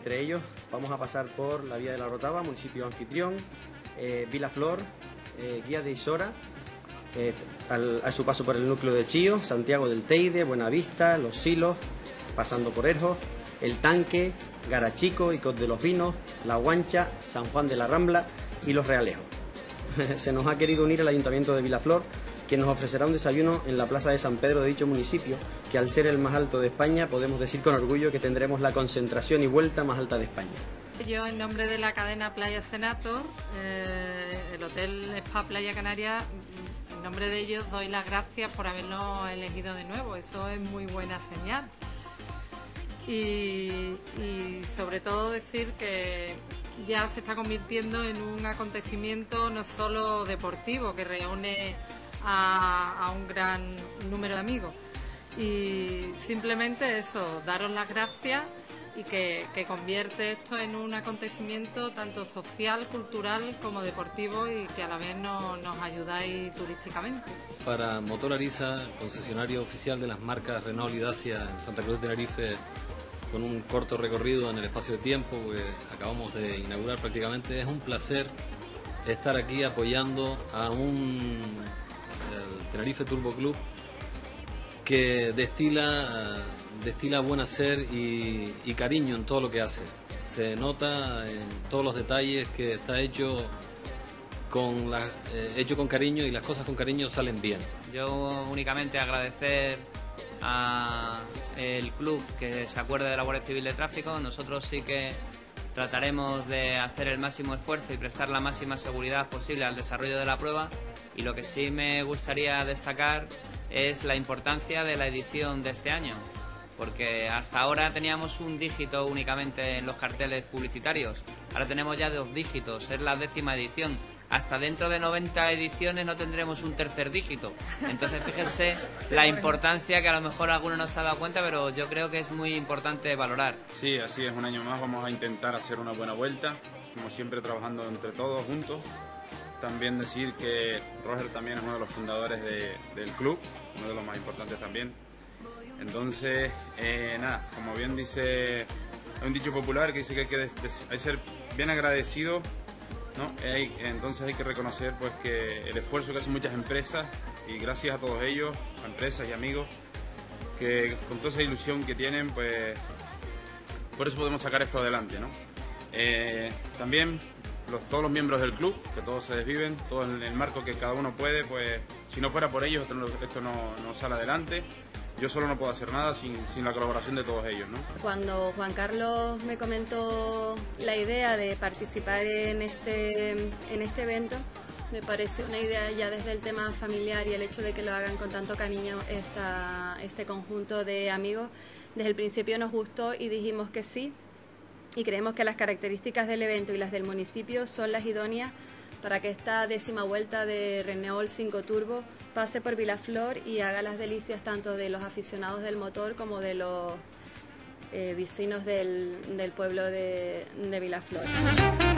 entre ellos vamos a pasar por la Vía de la Rotava, municipio anfitrión, Vilaflor, Guía de Isora, a su paso por el núcleo de Chío, Santiago del Teide, Buenavista, Los Silos, pasando por Erjos, El Tanque, Garachico, Icod de los Vinos, La Guancha, San Juan de la Rambla y Los Realejos. Se nos ha querido unir el Ayuntamiento de Vilaflor, quien nos ofrecerá un desayuno en la Plaza de San Pedro de dicho municipio, que al ser el más alto de España podemos decir con orgullo que tendremos la concentración y vuelta más alta de España. Yo, en nombre de la cadena Playa Senator, el Hotel Spa Playa Canaria, en nombre de ellos doy las gracias por habernos elegido de nuevo. Eso es muy buena señal. Y sobre todo decir que ya se está convirtiendo en un acontecimiento no solo deportivo, que reúne a un gran número de amigos, y simplemente eso, daros las gracias y que convierte esto en un acontecimiento tanto social, cultural como deportivo, y que a la vez nos ayudáis turísticamente. Para Motor Ariza, concesionario oficial de las marcas Renault y Dacia en Santa Cruz de Tenerife, con un corto recorrido en el espacio de tiempo que acabamos de inaugurar prácticamente, es un placer estar aquí apoyando a el Tenerife Turbo Club, que destila buen hacer y cariño en todo lo que hace. Se nota en todos los detalles que está hecho con cariño, y las cosas con cariño salen bien. Yo únicamente agradecer a el club que se acuerde de la Guardia Civil de Tráfico. Nosotros sí que trataremos de hacer el máximo esfuerzo y prestar la máxima seguridad posible al desarrollo de la prueba, y lo que sí me gustaría destacar es la importancia de la edición de este año, porque hasta ahora teníamos un dígito únicamente en los carteles publicitarios, ahora tenemos ya 2 dígitos, es la 10ª edición. Hasta dentro de 90 ediciones no tendremos un tercer dígito. Entonces fíjense la importancia, que a lo mejor alguno no se ha dado cuenta, pero yo creo que es muy importante valorar. Sí, así es, un año más vamos a intentar hacer una buena vuelta, como siempre trabajando entre todos juntos. También decir que Roger también es uno de los fundadores del club, uno de los más importantes también. Entonces, nada, como bien dice, hay un dicho popular que dice que hay que ser bien agradecido, ¿no? Entonces hay que reconocer pues que el esfuerzo que hacen muchas empresas, y gracias a todos ellos, a empresas y amigos, que con toda esa ilusión que tienen, pues por eso podemos sacar esto adelante, ¿no? También todos los miembros del club, que todos se desviven, todos en el marco que cada uno puede, pues si no fuera por ellos esto no sale adelante. Yo solo no puedo hacer nada sin la colaboración de todos ellos, ¿no? Cuando Juan Carlos me comentó la idea de participar en este evento, me pareció una idea ya desde el tema familiar, y el hecho de que lo hagan con tanto cariño este conjunto de amigos, desde el principio nos gustó y dijimos que sí, y creemos que las características del evento y las del municipio son las idóneas para que esta 10ª vuelta de Renault 5 Turbo pase por Vilaflor y haga las delicias tanto de los aficionados del motor como de los vecinos del pueblo de Vilaflor.